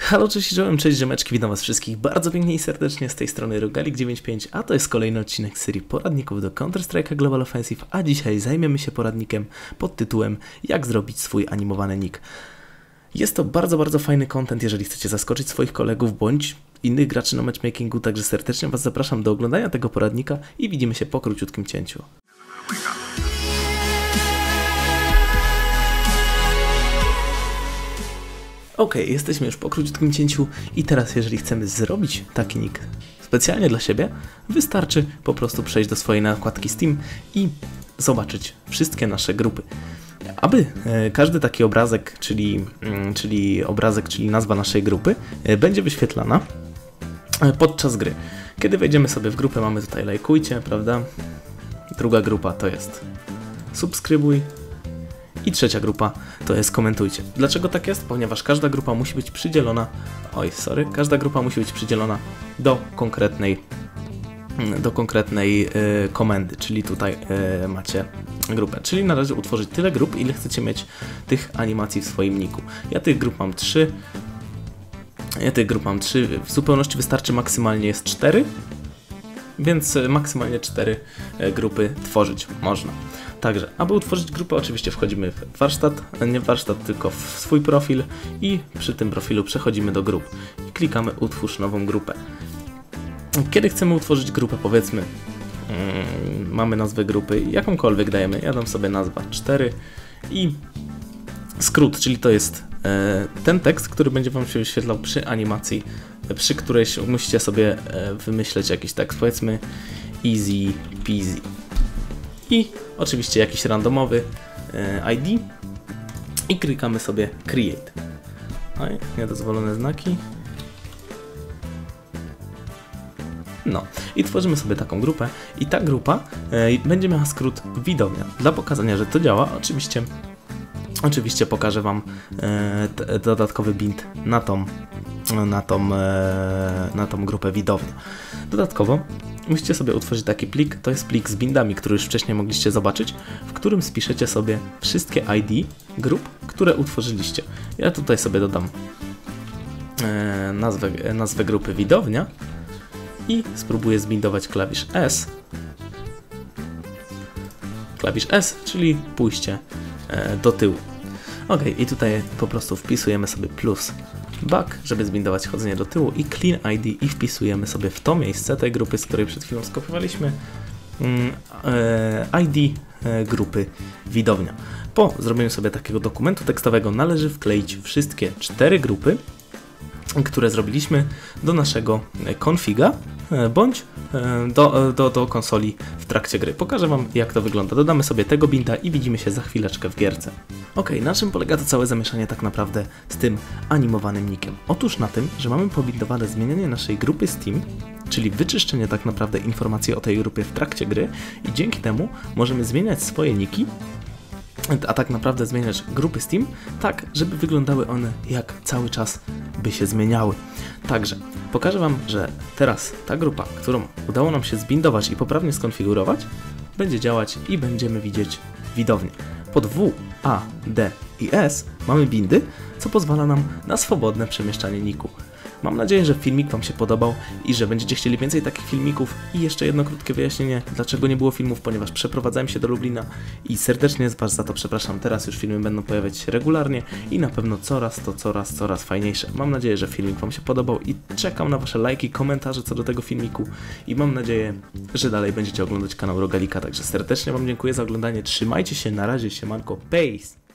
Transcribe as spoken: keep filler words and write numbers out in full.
Halo, cześć, czołem, cześć ziomeczki, witam was wszystkich bardzo pięknie i serdecznie z tej strony Rogalik dziewięćdziesiąt pięć, a to jest kolejny odcinek z serii poradników do Counter-Strike'a Global Offensive, a dzisiaj zajmiemy się poradnikiem pod tytułem Jak zrobić swój animowany nick. Jest to bardzo, bardzo fajny content, jeżeli chcecie zaskoczyć swoich kolegów bądź innych graczy na matchmakingu, także serdecznie was zapraszam do oglądania tego poradnika i widzimy się po króciutkim cięciu. Ok, jesteśmy już po króciutkim cięciu i teraz jeżeli chcemy zrobić taki nick specjalnie dla siebie, wystarczy po prostu przejść do swojej nakładki Steam i zobaczyć wszystkie nasze grupy. Aby e, każdy taki obrazek, czyli, mm, czyli obrazek, czyli nazwa naszej grupy, e, będzie wyświetlana e, podczas gry. Kiedy wejdziemy sobie w grupę, mamy tutaj lajkujcie, prawda? Druga grupa to jest subskrybuj. I trzecia grupa to jest komentujcie. Dlaczego tak jest? Ponieważ każda grupa musi być przydzielona, oj sorry, każda grupa musi być przydzielona do konkretnej, do konkretnej y, komendy, czyli tutaj y, macie grupę. Czyli należy utworzyć tyle grup, ile chcecie mieć tych animacji w swoim niku. Ja tych grup mam trzy, ja tych grup mam trzy, w zupełności wystarczy maksymalnie jest cztery, więc maksymalnie cztery grupy tworzyć można. Także, aby utworzyć grupę, oczywiście wchodzimy w warsztat, nie w warsztat, tylko w swój profil i przy tym profilu przechodzimy do grup i klikamy utwórz nową grupę. Kiedy chcemy utworzyć grupę, powiedzmy, hmm, mamy nazwę grupy, jakąkolwiek dajemy, ja dam sobie nazwę cztery i skrót, czyli to jest e, ten tekst, który będzie wam się wyświetlał przy animacji, przy której musicie sobie e, wymyśleć jakiś tekst, powiedzmy easy peasy. I oczywiście jakiś randomowy e, I D i klikamy sobie create. Oj, niedozwolone znaki. No i tworzymy sobie taką grupę i ta grupa e, będzie miała skrót widownia. Dla pokazania, że to działa, oczywiście oczywiście pokażę wam e, t, dodatkowy bind na tą, na, tą, e, na tą grupę widownia. Dodatkowo musicie sobie utworzyć taki plik, to jest plik z bindami, który już wcześniej mogliście zobaczyć, w którym spiszecie sobie wszystkie I D grup, które utworzyliście. Ja tutaj sobie dodam e, nazwę, e, nazwę grupy widownia i spróbuję zbindować klawisz S. Klawisz S, czyli pójście e, do tyłu. Ok, i tutaj po prostu wpisujemy sobie plus back, żeby zbindować chodzenie do tyłu i clean I D i wpisujemy sobie w to miejsce tej grupy, z której przed chwilą skopiowaliśmy mm, e, I D e, grupy widownia. Po zrobieniu sobie takiego dokumentu tekstowego należy wkleić wszystkie cztery grupy, które zrobiliśmy do naszego konfiga bądź do, do, do konsoli w trakcie gry. Pokażę wam, jak to wygląda. Dodamy sobie tego binda i widzimy się za chwileczkę w gierce. Ok, na czym polega to całe zamieszanie tak naprawdę z tym animowanym nickiem? Otóż na tym, że mamy pobindowane zmienianie naszej grupy Steam, czyli wyczyszczenie tak naprawdę informacji o tej grupie w trakcie gry i dzięki temu możemy zmieniać swoje niki, a tak naprawdę zmieniać grupy Steam, tak, żeby wyglądały one jak cały czas by się zmieniały. Także pokażę wam, że teraz ta grupa, którą udało nam się zbindować i poprawnie skonfigurować, będzie działać i będziemy widzieć widownię. Pod W, A, D i S mamy bindy, co pozwala nam na swobodne przemieszczanie niku. Mam nadzieję, że filmik wam się podobał i że będziecie chcieli więcej takich filmików. I jeszcze jedno krótkie wyjaśnienie, dlaczego nie było filmów, ponieważ przeprowadzałem się do Lublina i serdecznie was za to przepraszam. Teraz już filmy będą pojawiać się regularnie i na pewno coraz to coraz, coraz fajniejsze. Mam nadzieję, że filmik wam się podobał i czekam na wasze lajki, komentarze co do tego filmiku i mam nadzieję, że dalej będziecie oglądać kanał Rogalika. Także serdecznie wam dziękuję za oglądanie, trzymajcie się, na razie, siemanko, peace!